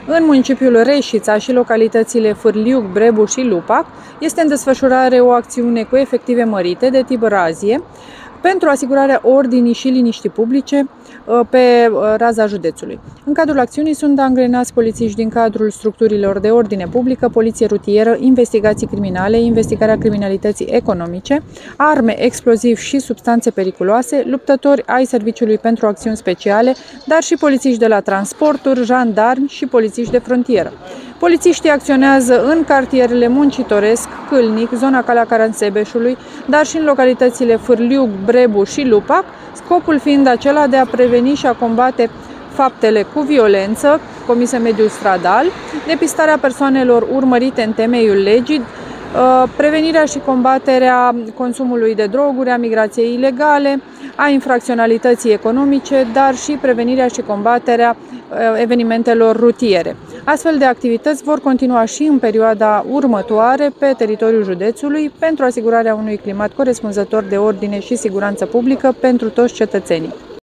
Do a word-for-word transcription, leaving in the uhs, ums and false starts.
În municipiul Reșița și localitățile Fârliuc, Brebu și Lupac este în desfășurare o acțiune cu efective mărite de tip razie pentru asigurarea ordinii și liniștii publice pe raza județului. În cadrul acțiunii sunt angrenați polițiști din cadrul structurilor de ordine publică, poliție rutieră, investigații criminale, investigarea criminalității economice, arme, explozivi și substanțe periculoase, luptători ai Serviciului pentru Acțiuni Speciale, dar și polițiști de la transporturi, jandarmi și polițiști de frontieră. Polițiștii acționează în cartierele Muncitoresc, Câlnic, zona Calea Caransebeșului, dar și în localitățile Fârliuc, Brebu și Lupac, scopul fiind acela de a preveni și a combate faptele cu violență comise în mediul stradal, depistarea persoanelor urmărite în temeiul legii, prevenirea și combaterea consumului de droguri, a migrației ilegale, a infracționalității economice, dar și prevenirea și combaterea evenimentelor rutiere. Astfel de activități vor continua și în perioada următoare pe teritoriul județului pentru asigurarea unui climat corespunzător de ordine și siguranță publică pentru toți cetățenii.